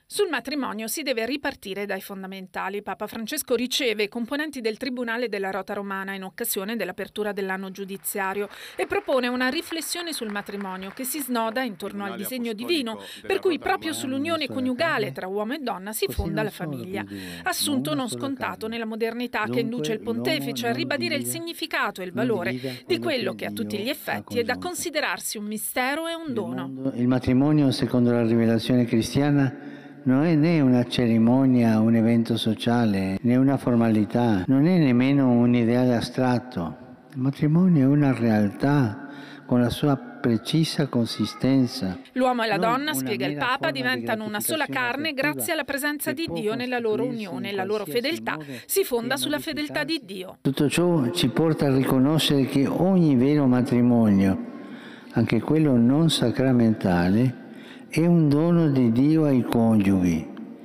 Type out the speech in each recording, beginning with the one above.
Sul matrimonio si deve ripartire dai fondamentali. Papa Francesco riceve i componenti del Tribunale della Rota Romana in occasione dell'apertura dell'anno giudiziario e propone una riflessione sul matrimonio che si snoda intorno al disegno divino, per cui proprio sull'unione coniugale tra uomo e donna si fonda la famiglia. Assunto non scontato nella modernità che induce il pontefice a ribadire il significato e il valore di quello che a tutti gli effetti è da considerarsi un mistero e un dono. Il matrimonio, secondo la rivelazione cristiana, non è né una cerimonia, un evento sociale, né una formalità, non è nemmeno un ideale astratto. Il matrimonio è una realtà con la sua precisa consistenza. L'uomo e la donna, spiega il Papa, diventano una sola carne grazie alla presenza di Dio nella loro unione. La loro fedeltà si fonda sulla fedeltà di Dio. Tutto ciò ci porta a riconoscere che ogni vero matrimonio, anche quello non sacramentale, è un dono di Dio ai coniughi.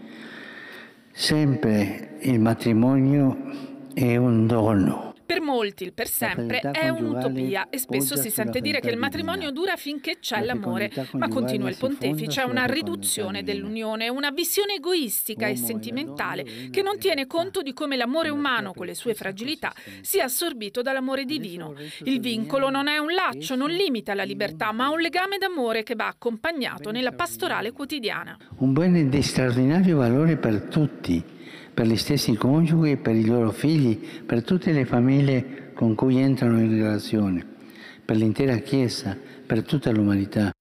Sempre il matrimonio è un dono. Per molti il per sempre è un'utopia e spesso si sente dire che il matrimonio dura finché c'è l'amore, ma continua il pontefice, è una riduzione dell'unione, una visione egoistica e sentimentale che non tiene conto di come l'amore umano con le sue fragilità sia assorbito dall'amore divino. Il vincolo non è un laccio, non limita la libertà, ma un legame d'amore che va accompagnato nella pastorale quotidiana. Un bene di straordinario valore per tutti, per gli stessi coniughi, per i loro figli, per tutte le famiglie con cui entrano in relazione, per l'intera Chiesa, per tutta l'umanità.